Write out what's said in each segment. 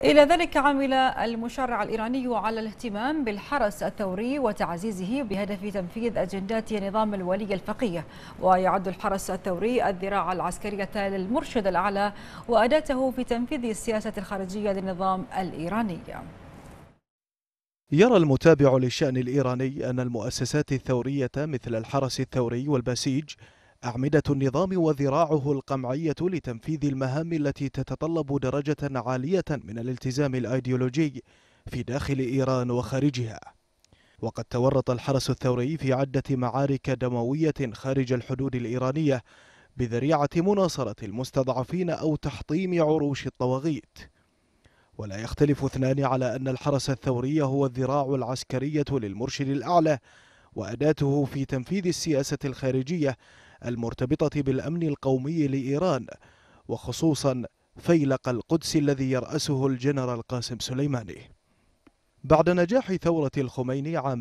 إلى ذلك عمل المشرع الإيراني على الاهتمام بالحرس الثوري وتعزيزه بهدف تنفيذ أجندات نظام الولي الفقيه، ويعد الحرس الثوري الذراع العسكرية للمرشد الأعلى وأداته في تنفيذ السياسة الخارجية للنظام الإيراني. يرى المتابع للشأن الإيراني أن المؤسسات الثورية مثل الحرس الثوري والبسيج أعمدة النظام وذراعه القمعية لتنفيذ المهام التي تتطلب درجة عالية من الالتزام الأيديولوجي في داخل إيران وخارجها. وقد تورط الحرس الثوري في عدة معارك دموية خارج الحدود الإيرانية بذريعة مناصرة المستضعفين أو تحطيم عروش الطواغيت. ولا يختلف اثنان على أن الحرس الثوري هو الذراع العسكرية للمرشد الأعلى وأداته في تنفيذ السياسة الخارجية المرتبطة بالأمن القومي لإيران، وخصوصا فيلق القدس الذي يرأسه الجنرال قاسم سليماني. بعد نجاح ثورة الخميني عام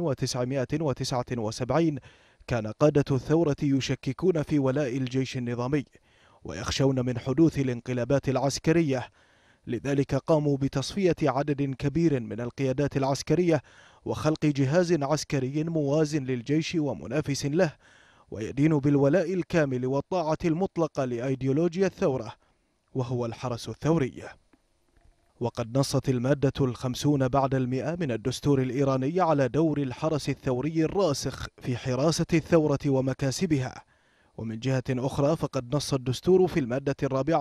1979 كان قادة الثورة يشككون في ولاء الجيش النظامي ويخشون من حدوث الانقلابات العسكرية، لذلك قاموا بتصفية عدد كبير من القيادات العسكرية وخلق جهاز عسكري موازن للجيش ومنافس له، ويدين بالولاء الكامل والطاعة المطلقة لأيديولوجيا الثورة، وهو الحرس الثوري. وقد نصت المادة 50 بعد 100 من الدستور الإيراني على دور الحرس الثوري الراسخ في حراسة الثورة ومكاسبها. ومن جهة أخرى فقد نص الدستور في المادة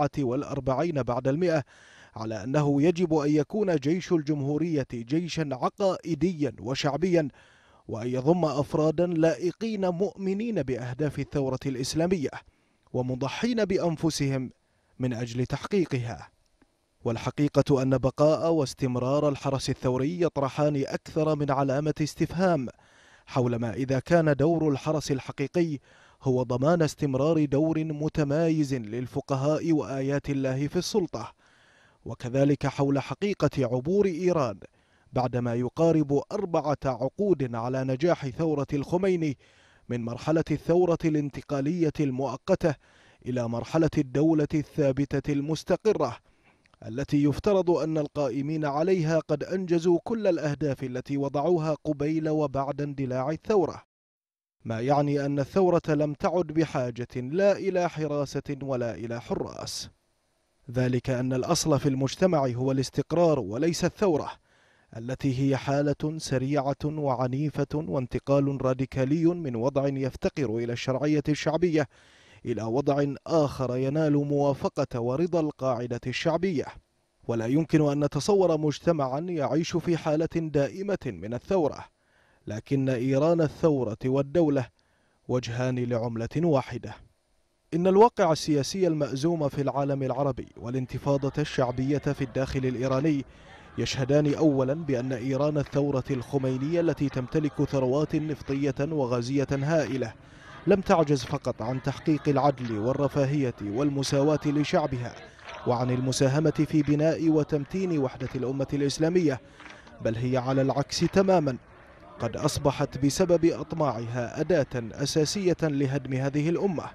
44 بعد 100 على أنه يجب أن يكون جيش الجمهورية جيشا عقائديا وشعبيا، وأن يضم أفرادا لائقين مؤمنين بأهداف الثورة الإسلامية ومضحين بأنفسهم من أجل تحقيقها. والحقيقة أن بقاء واستمرار الحرس الثوري يطرحان أكثر من علامة استفهام حول ما إذا كان دور الحرس الحقيقي هو ضمان استمرار دور متمايز للفقهاء وآيات الله في السلطة، وكذلك حول حقيقة عبور إيران بعدما يقارب 4 عقود على نجاح ثورة الخميني من مرحلة الثورة الانتقالية المؤقتة إلى مرحلة الدولة الثابتة المستقرة التي يفترض أن القائمين عليها قد أنجزوا كل الأهداف التي وضعوها قبيل وبعد اندلاع الثورة، ما يعني أن الثورة لم تعد بحاجة لا إلى حراسة ولا إلى حراس. ذلك أن الأصل في المجتمع هو الاستقرار وليس الثورة التي هي حالة سريعة وعنيفة وانتقال راديكالي من وضع يفتقر إلى الشرعية الشعبية إلى وضع آخر ينال موافقة ورضا القاعدة الشعبية. ولا يمكن أن نتصور مجتمعا يعيش في حالة دائمة من الثورة، لكن إيران الثورة والدولة وجهان لعملة واحدة. إن الواقع السياسي المأزوم في العالم العربي والانتفاضة الشعبية في الداخل الإيراني يشهدان أولا بأن إيران الثورة الخمينية التي تمتلك ثروات نفطية وغازية هائلة لم تعجز فقط عن تحقيق العدل والرفاهية والمساواة لشعبها وعن المساهمة في بناء وتمتين وحدة الأمة الإسلامية، بل هي على العكس تماما قد أصبحت بسبب أطماعها أداة أساسية لهدم هذه الأمة.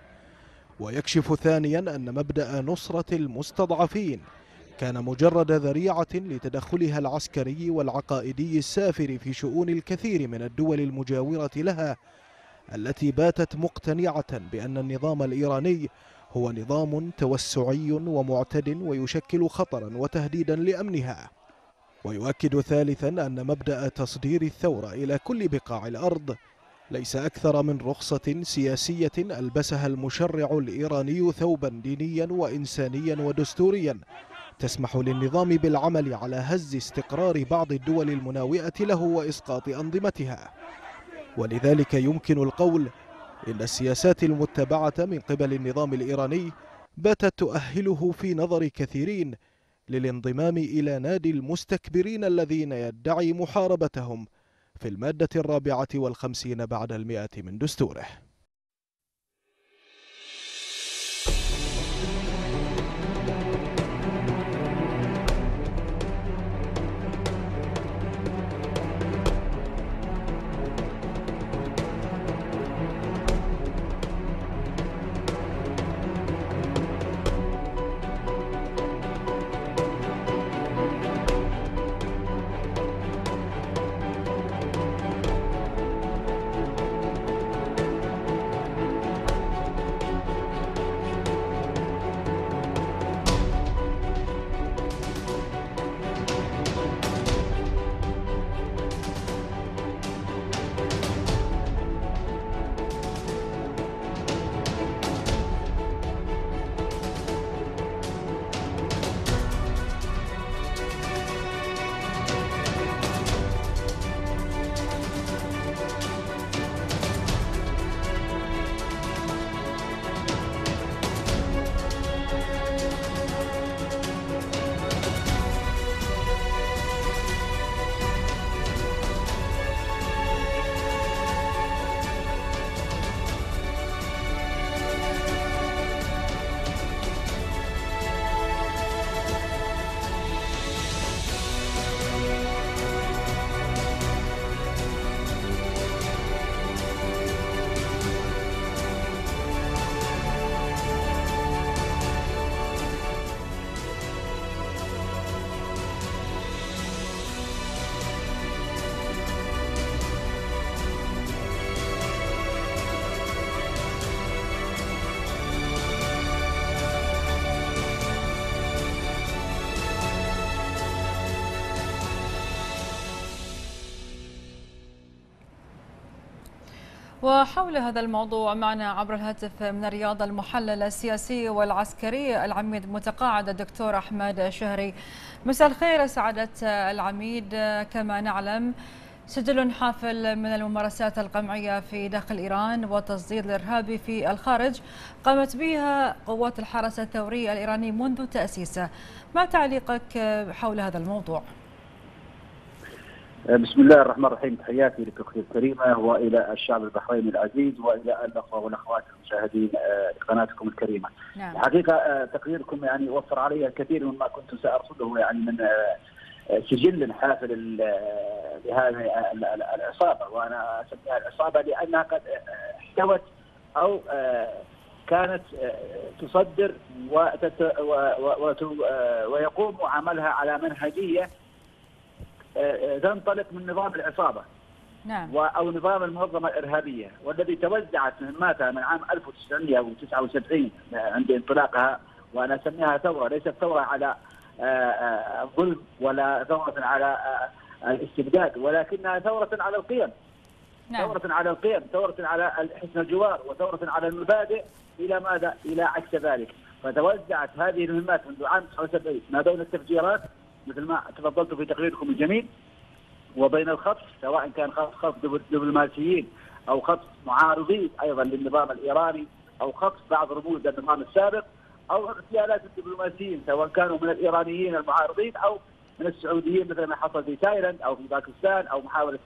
ويكشف ثانيا أن مبدأ نصرة المستضعفين كان مجرد ذريعة لتدخلها العسكري والعقائدي السافر في شؤون الكثير من الدول المجاورة لها التي باتت مقتنعة بأن النظام الإيراني هو نظام توسعي ومعتد ويشكل خطرا وتهديدا لأمنها. ويؤكد ثالثا أن مبدأ تصدير الثورة إلى كل بقاع الأرض ليس أكثر من رخصة سياسية ألبسها المشرع الإيراني ثوبا دينيا وإنسانيا ودستوريا تسمح للنظام بالعمل على هز استقرار بعض الدول المناوئة له وإسقاط أنظمتها. ولذلك يمكن القول إن السياسات المتبعة من قبل النظام الإيراني باتت تؤهله في نظر كثيرين للانضمام إلى نادي المستكبرين الذين يدعي محاربتهم في المادة 54 بعد 100 من دستوره. وحول هذا الموضوع معنا عبر الهاتف من الرياض المحلل السياسي والعسكري العميد المتقاعد الدكتور أحمد شهري. مساء الخير سعادة العميد. كما نعلم سجل حافل من الممارسات القمعية في داخل إيران والتصدير الإرهابي في الخارج قامت بها قوات الحرس الثوري الإيراني منذ تأسيسه، ما تعليقك حول هذا الموضوع؟ بسم الله الرحمن الرحيم. تحياتي لك الكريمة وإلى الشعب البحريني العزيز وإلى الأخوة والأخوات المشاهدين لقناتكم الكريمة. نعم. الحقيقة تقريركم يعني وفر علي الكثير مما كنت سأرصده يعني من سجل حافل لهذه العصابة، وأنا أسميها العصابة لأنها قد احتوت أو كانت تصدر ويقوم عملها على منهجية تنطلق من نظام العصابة. نعم. أو نظام المنظمة الإرهابية، والذي توزعت مهماتها من عام 1979 عند انطلاقها، وأنا أسميها ثورة، ليست ثورة على الظلم ولا ثورة على الاستبداد، ولكنها ثورة على القيم. نعم. ثورة على القيم، ثورة على حسن الجوار، وثورة على المبادئ. إلى ماذا؟ إلى عكس ذلك. فتوزعت هذه المهمات منذ عام 79 ما بين التفجيرات مثل ما تفضلت في تقريركم الجميل، وبين الخطف، سواء كان خطف دبلوماسيين أو خطف معارضين أيضا للنظام الإيراني، أو خطف بعض رموز النظام السابق، أو اغتيالات الدبلوماسيين سواء كانوا من الإيرانيين المعارضين أو من السعوديين مثل ما حصل في تايلاند أو في باكستان، أو محاولة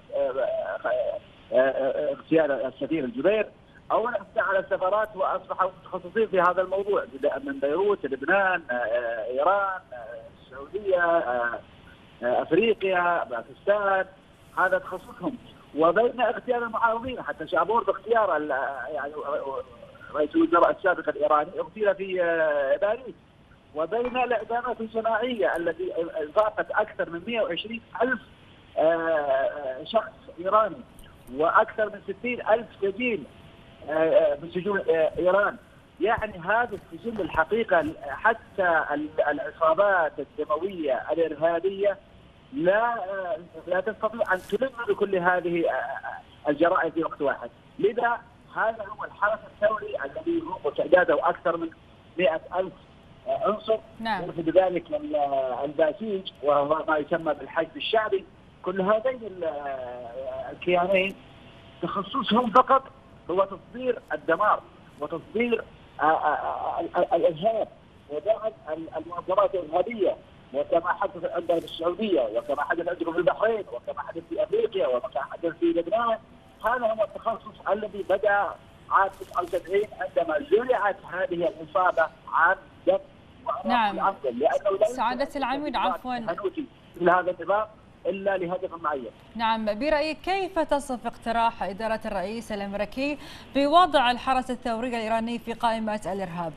اغتيال السفير الجبير، أو الاعتداء على السفارات، وأصبحوا متخصصين في هذا الموضوع من بيروت، لبنان، إيران، السعودية، أفريقيا، باكستان، هذا تخصصهم. وبين اغتيال المعارضين، حتى شابور باختيار يعني رئيس الوزراء السابق الإيراني اغتيل في باريس. وبين الإعدامات الجماعية التي فاقت أكثر من 120 ألف شخص إيراني، وأكثر من 60 ألف سجين في سجون إيران. يعني هذا السجن الحقيقة حتى العصابات الدموية الإرهابية لا تستطيع أن تلم بكل هذه الجرائم في وقت واحد. لذا هذا هو الحرس الثوري الذي هو تعداده أكثر من 100,000 عنصر. نعم. يرفض ذلك الباسيج وهو ما يسمى بالحشد الشعبي. كل هذين الكيانين تخصصهم فقط هو تصدير الدمار وتصدير الإرهاب ودعم المنظمات الإرهابية، وكما حدث عندنا في السعودية، وكما حدث عندكم في البحرين، وكما حدث في أفريقيا، وكما حدث في لبنان. هذا هو التخصص الذي بدأ عام 79 عندما زرعت هذه الإصابة عن جد. نعم. سعادة العميد عفوا لهذا النظام إلا لهدف معين. نعم، برأيك كيف تصف اقتراح إدارة الرئيس الأمريكي بوضع الحرس الثوري الإيراني في قائمة الإرهاب؟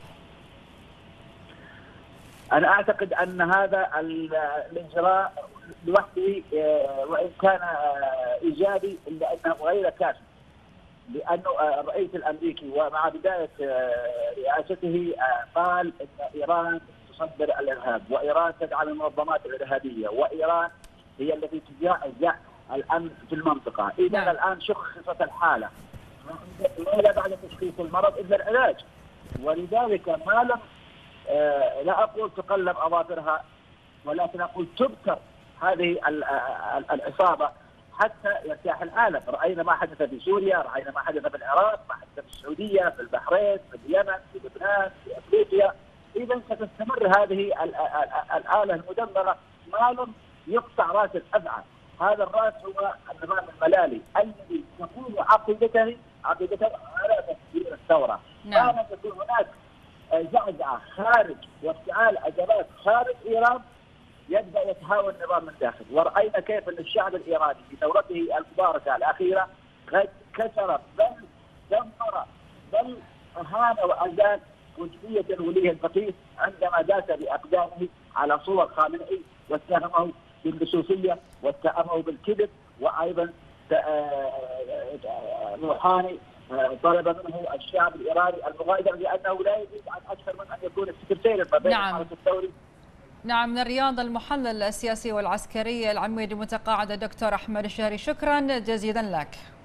أنا أعتقد أن هذا الإجراء لوحده وإن كان إيجابي إلا أنه غير كافي، لأنه الرئيس الأمريكي ومع بداية رئاسته قال أن إيران تصدر الإرهاب، وإيران تدعم المنظمات الإرهابية، وإيران هي التي تجعل الأمن في المنطقة. إذا الآن شخصت الحالة، لا بعد تشخيص المرض إلا العلاج. ولذلك ما لم لا أقول تقلب أظافرها، ولكن أقول تبتر هذه العصابة حتى يرتاح العالم. رأينا ما حدث في سوريا، رأينا ما حدث في العراق، ما حدث في السعودية، في البحرين، في اليمن، في لبنان، في أفريقيا. إذا ستستمر هذه الآلة المدمرة ما لم يقطع رأس الأفعى. هذا الرأس هو النظام الملالي الذي تكون عقيدته على تفجير الثورة. نعم. ما تكون هناك زعزعة خارج وافتعال أزمات خارج إيران يبدأ يتهاون النظام من داخل. ورأينا كيف أن الشعب الإيراني في ثورته المباركة الأخيرة قد كسر بل دمر بل أهان وأزال وجودية الولي الفقيه عندما داس بأقدامه على صور خامنئي واتهمه باللصوصية واتهمه بالكذب. وأيضا روحاني طلب منه الشعب الإيراني المغادرة لأنه لا يجوز عن أكثر من أن يكون السكرتير ما بين الحرس الثوري. نعم، من الرياض المحلل السياسي والعسكري العميد المتقاعد الدكتور أحمد الشهري، شكرا جزيلا لك.